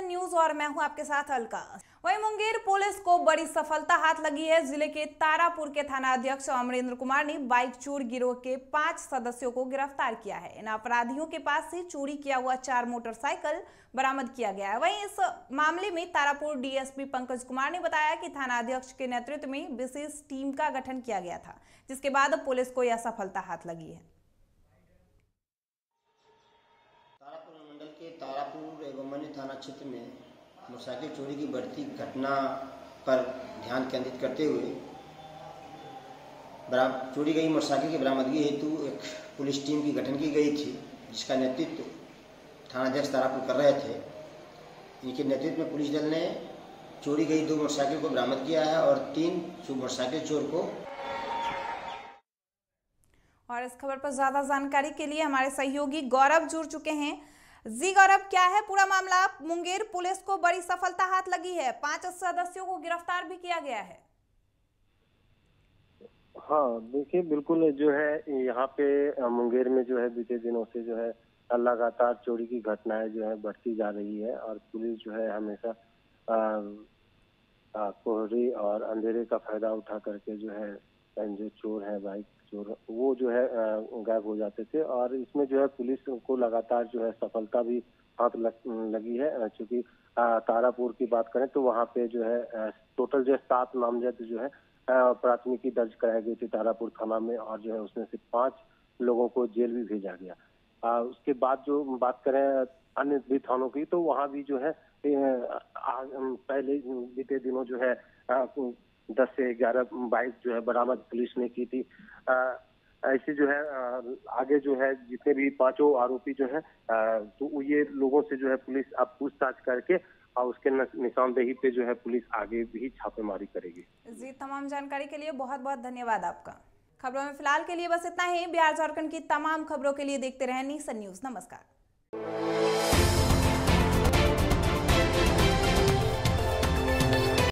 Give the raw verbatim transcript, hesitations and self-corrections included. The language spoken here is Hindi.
सन न्यूज और मैं हूं आपके साथ अलका। वहीं मुंगेर पुलिस को बड़ी सफलता हाथ लगी है। जिले के तारापुर के थाना अध्यक्ष अमरेंद्र कुमार ने बाइक चोर गिरोह के पांच सदस्यों को गिरफ्तार किया है। इन अपराधियों के पास से चोरी किया हुआ चार मोटरसाइकिल बरामद किया गया है। वहीं इस मामले में तारापुर डीएसपी पंकज कुमार ने बताया कि थाना अध्यक्ष के नेतृत्व में विशेष टीम का गठन किया गया था, जिसके बाद पुलिस को यह सफलता हाथ लगी है। तारापुर मंडल के तारापुर एवं अन्य थाना क्षेत्र में मोटरसाइकिल चोरी की बढ़ती घटना पर ध्यान केंद्रित करते हुए चोरी गई मोटरसाइकिल की बरामदगी हेतु एक पुलिस टीम की गठन की गई थी, जिसका नेतृत्व थानाध्यक्ष तारापुर कर रहे थे। इनके नेतृत्व में पुलिस दल ने चोरी गई दो मोटरसाइकिल को बरामद किया है और तीन मोटरसाइकिल चोर को। और इस खबर पर ज्यादा जानकारी के लिए हमारे सहयोगी गौरव जुड़ चुके हैं। जी गौरव, क्या है पूरा मामला? मुंगेर पुलिस को बड़ी सफलता हाथ लगी है, पांच सदस्यों को गिरफ्तार भी किया गया है। हाँ देखिए, बिल्कुल जो है यहाँ पे मुंगेर में जो है बीते दिनों से जो है लगातार चोरी की घटनाएं जो है बढ़ती जा रही है और पुलिस जो है हमेशा कोहरे और अंधेरे का फायदा उठा करके जो है जो चोर है बाइक चोर वो जो है गायब हो जाते थे। और इसमें जो है पुलिस को लगातार जो है सफलता भी हाथ लग, लगी है। चूंकि तारापुर की बात करें तो वहाँ पे जो है टोटल जो है सात नामजद जो है प्राथमिकी दर्ज कराई गई थी तारापुर थाना में और जो है उसमें से पांच लोगों को जेल भी भेजा गया। आ, उसके बाद जो बात करें अन्य भी थानों की तो वहाँ भी जो है पहले बीते दिनों जो है आ, दस से ग्यारह बाइक जो है बरामद पुलिस ने की थी। आ, ऐसे जो है आ, आगे जो है जितने भी पांचों आरोपी जो है आ, तो ये लोगों से जो है पुलिस अब पूछताछ करके और उसके निशानदेही पे जो है पुलिस आगे भी छापेमारी करेगी। जी, तमाम जानकारी के लिए बहुत बहुत धन्यवाद आपका। खबरों में फिलहाल के लिए बस इतना ही। बिहार झारखंड की तमाम खबरों के लिए देखते रहें नी सन न्यूज। नमस्कार।